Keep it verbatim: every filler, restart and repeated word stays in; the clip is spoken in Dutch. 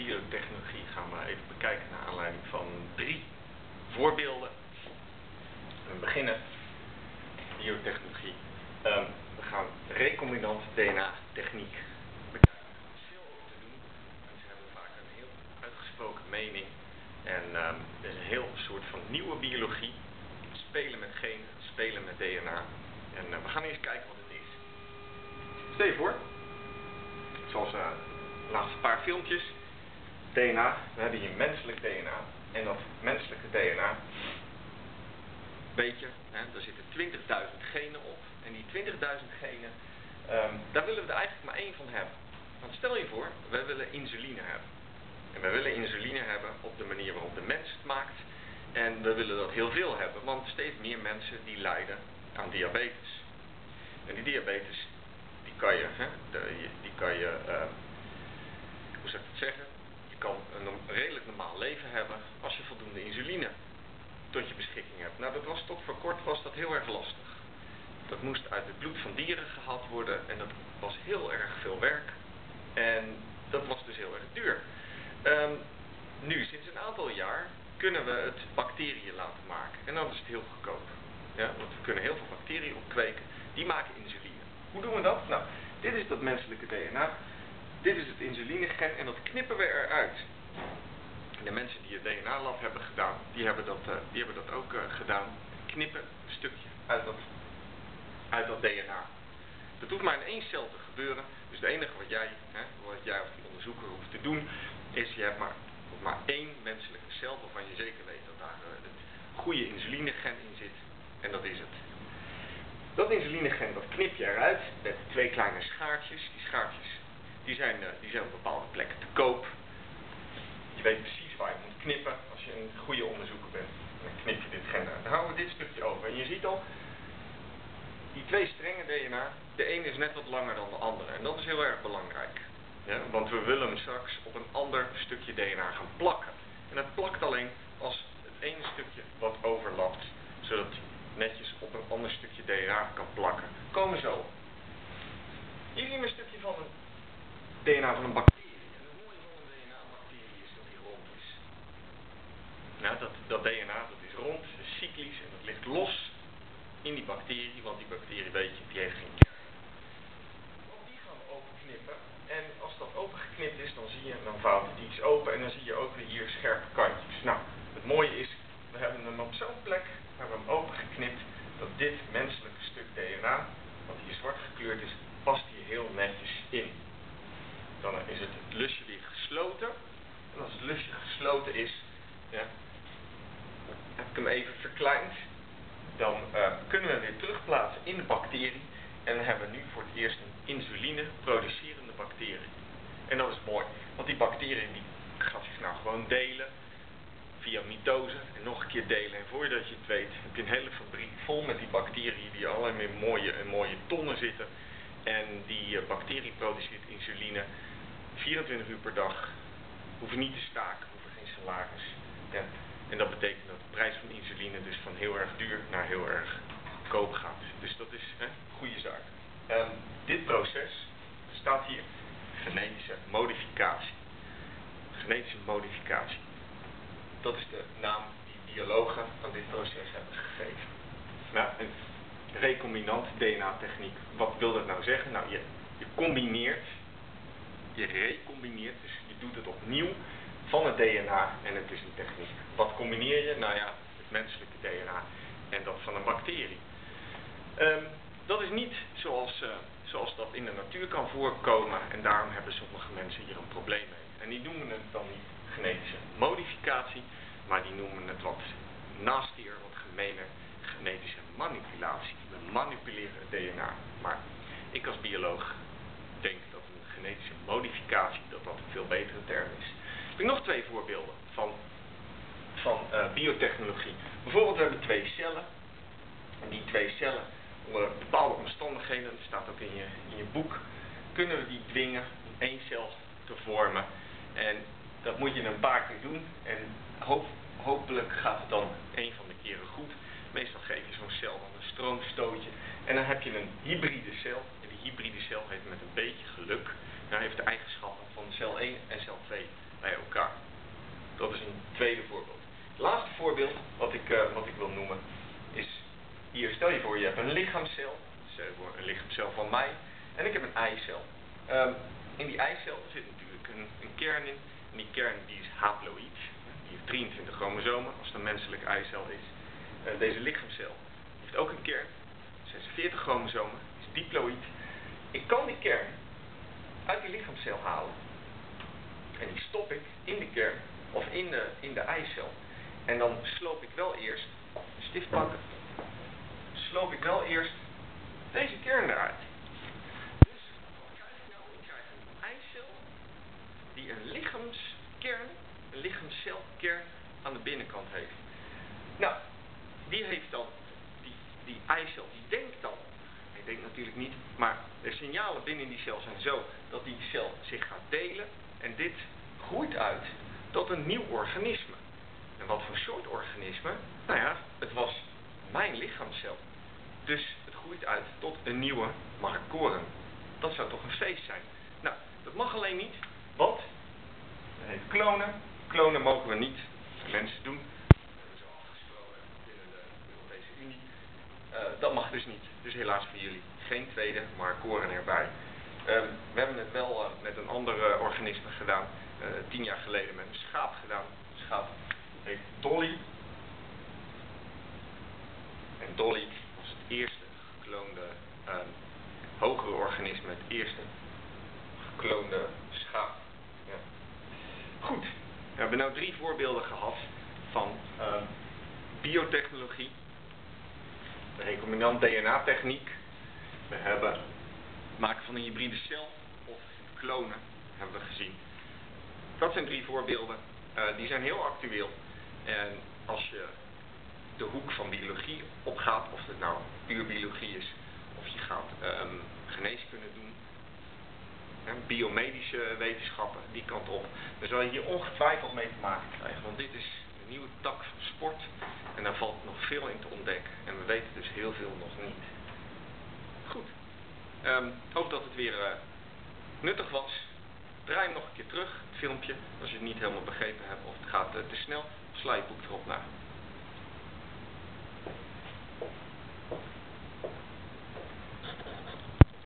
biotechnologie gaan we even bekijken naar aanleiding van drie voorbeelden. We beginnen biotechnologie. Um, we gaan recombinant D N A techniek bekijken. Er is veel over te doen. Mensen hebben vaak een heel uitgesproken mening. En um, er is een heel soort van nieuwe biologie. Spelen met genen, spelen met D N A. En uh, we gaan eens kijken wat het is. Stel je voor, zoals uh, de laatste paar filmpjes, D N A, we hebben hier menselijk D N A. En dat menselijke D N A, weet je, hè, daar zitten twintigduizend genen op. En die twintigduizend genen, um, daar willen we er eigenlijk maar één van hebben. Want stel je voor, wij willen insuline hebben. En wij willen insuline hebben op de manier waarop de mens het maakt. En we willen dat heel veel hebben, want steeds meer mensen die lijden aan diabetes. En die diabetes, die kan je, hè, de, die kan je, uh, hoe zou ik het zeggen, je kan een redelijk normaal leven hebben als je voldoende insuline tot je beschikking hebt. Nou, dat was tot voor kort was dat heel erg lastig. Dat moest uit het bloed van dieren gehaald worden en dat was heel erg veel werk. En dat was dus heel erg duur. Um, nu, sinds een aantal jaar, kunnen we het bacteriën laten maken. En dan is het heel goedkoop. Ja, want we kunnen heel veel bacteriën opkweken. Die maken insuline. Hoe doen we dat? Nou, dit is dat menselijke D N A. Dit is het insulinegen en dat knippen we eruit. De mensen die het D N A-lab hebben gedaan, die hebben dat, uh, die hebben dat ook uh, gedaan. Knippen een stukje uit dat, uit dat D N A. Dat hoeft maar in één cel te gebeuren. Dus het enige wat jij, hè, wat jij als die onderzoeker hoeft te doen, is je hebt maar, maar één menselijke cel waarvan je zeker weet dat daar uh, het goede insulinegen in zit. En dat is het. Dat insulinegen, dat knip je eruit met twee kleine schaartjes. Die schaartjes die zijn, uh, die zijn op bepaalde plekken te koop. Je weet precies waar je moet knippen als je een goede onderzoeker bent. Dan knip je dit gen uit. Dan houden we dit stukje over. En je ziet al, die twee strengen D N A, de een is net wat langer dan de andere. En dat is heel erg belangrijk. Ja, want we willen hem straks op een ander stukje D N A gaan plakken. En dat plakt alleen als het ene stukje wat overlapt, zodat het netjes op een ander stukje D N A kan plakken. Komen zo. Hier zien we een stukje van een D N A van een bacterie. En het mooie van een D N A-bacterie is dat die rond is. Nou, dat, dat D N A dat is rond, dat is cyclisch en dat ligt los in die bacterie, want die bacterie, weet je, die heeft geen kern. Want die gaan we openknippen. En als dat opengeknipt is, dan zie je, dan vouwt het iets open en dan zie je ook weer hier scherpe kantjes. Nou, het mooie is, we hebben hem op zo'n plek, we hebben hem opengeknipt, dat dit menselijke stuk D N A, wat hier zwart gekleurd is, past hier heel netjes in. Dan is het, het lusje weer gesloten. En als het lusje gesloten is, ja, heb ik hem even verkleind. Dan uh, kunnen we hem weer terugplaatsen in de bacterie. En dan hebben we nu voor het eerst een insuline producerende bacterie. En dat is mooi, want die bacterie die gaat zich nou gewoon delen via mitose en nog een keer delen. En voordat je het weet heb je een hele fabriek vol met die bacteriën die allerlei mooie en mooie tonnen zitten. En die uh, bacterie produceert insuline vierentwintig uur per dag. Hoeven niet te staken, hoeven geen salaris. Ja. En dat betekent dat de prijs van insuline dus van heel erg duur naar heel erg goedkoop gaat. Dus dat is een goede zaak. Um, dit proces staat hier genetische modificatie. Genetische modificatie. Dat is de naam die biologen aan dit proces hebben gegeven. Nou, een recombinant D N A-techniek. Wat wil dat nou zeggen? Nou, je, je combineert, je recombineert, dus je doet het opnieuw van het D N A en het is een techniek. Wat combineer je? Nou ja, het menselijke D N A en dat van een bacterie. Um, dat is niet zoals, uh, zoals dat in de natuur kan voorkomen en daarom hebben sommige mensen hier een probleem mee. En die noemen het dan niet genetische modificatie, maar die noemen het wat nastier, wat gemener, genetische manipulatie. We manipuleren het D N A. Maar ik als bioloog denk dat een genetische modificatie dat dat een veel betere term is. Ik heb nog twee voorbeelden van, van uh, biotechnologie. Bijvoorbeeld we hebben twee cellen. En die twee cellen, onder bepaalde omstandigheden, dat staat ook in je, in je boek, kunnen we die dwingen om één cel te vormen. En dat moet je een paar keer doen. En hoop, hopelijk gaat het dan een van de keren goed. Meestal geef je zo'n cel dan een stroomstootje. En dan heb je een hybride cel. En die hybride cel heeft met een beetje geluk, nou heeft de eigenschappen van cel één en cel twee bij elkaar. lichaamscel, dus een lichaamscel van mij, en ik heb een eicel. Um, in die eicel zit natuurlijk een, een kern in, en die kern die is haploïd, die heeft drieëntwintig chromosomen als het een menselijke eicel is. Uh, deze lichaamscel heeft ook een kern, zesenveertig chromosomen, is diploïd. Ik kan die kern uit die lichaamscel halen en die stop ik in de kern of in de, in de eicel. En dan sloop ik wel eerst, een stift pakken, sloop ik wel eerst deze kern eruit. Dus wat krijg ik nou? Ik krijg een eicel die een lichaamskern, een lichaamscelkern aan de binnenkant heeft. Nou, die heeft dan, die, die eicel, die denkt dan, hij denkt natuurlijk niet, maar de signalen binnen die cel zijn zo dat die cel zich gaat delen en dit groeit uit tot een nieuw organisme. En wat voor soort organisme? Nou ja, het was mijn lichaamscel. Dus het groeit uit tot een nieuwe marcoren. Dat zou toch een feest zijn? Nou, dat mag alleen niet, want dat heet klonen. Klonen mogen we niet mensen doen. Dat hebben ze afgesproken binnen de Europese Unie. Uh, dat mag dus niet. Dus helaas voor jullie geen tweede marcoren erbij. Uh, we hebben het wel uh, met een ander uh, organisme gedaan. Uh, tien jaar geleden met een schaap gedaan. Een schaap heet Dolly. En Dolly was het eerste gekloonde uh, hogere organisme, het eerste gekloonde schaap. Ja. Goed, we hebben nu drie voorbeelden gehad van uh, biotechnologie, de recombinant D N A-techniek. We hebben het maken van een hybride cel of klonen, hebben we gezien. Dat zijn drie voorbeelden, uh, die zijn heel actueel. En als je de hoek van biologie opgaat, of het nou puur biologie is, of je gaat um, geneeskunde doen, hè, biomedische wetenschappen, die kant op, dan zal je hier ongetwijfeld mee te maken krijgen. Want dit is een nieuwe tak van sport en daar valt nog veel in te ontdekken. En we weten dus heel veel nog niet. Goed, ik um, hoop dat het weer uh, nuttig was. Draai hem nog een keer terug, het filmpje, als je het niet helemaal begrepen hebt of het gaat uh, te snel, sla je boek erop na.